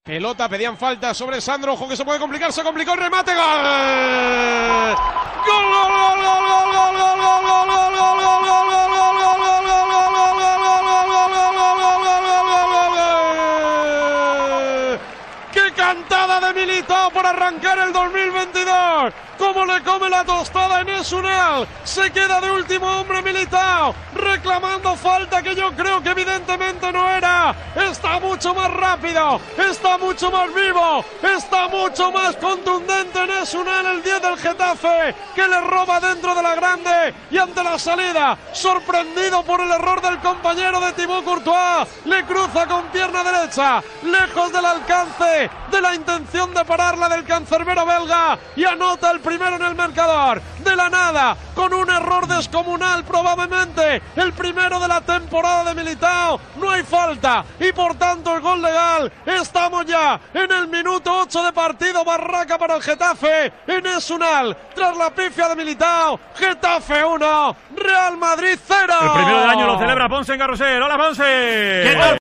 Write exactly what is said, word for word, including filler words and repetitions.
Pelota, pedían falta sobre Sandro, ojo que se puede complicar, se complicó el remate, ¡gol! ¡Gol, gol, gol, gol, gol, gol, gol, gol, gol, gol, gol, gol, gol, gol! ¡Qué cantada de Militao por arrancar el dos mil veintidós! ¡Cómo le come la tostada en Enes Ünal! Se queda de último hombre Militao, reclamando falta que yo creo que evidentemente no era. Está mucho más rápido, está mucho más vivo, está mucho más contundente Enes Ünal, el diez del Getafe, que le roba dentro de la grande y ante la salida, sorprendido por el error del compañero de Thibaut Courtois, le cruza con pierna derecha, lejos del alcance de la intención de pararla del cancerbero belga, y anota el primero en el marcador, de la nada, con un error descomunal, probablemente el primero de la temporada de Militao. No hay falta y por tanto el gol legal. Estamos ya en el minuto ocho de partido. Barraca para el Getafe. Enes Ünal tras la pifia de Militao. Getafe uno, Real Madrid cero. El primero del año lo celebra Ponce en Carrusel. ¡Hola, Ponce!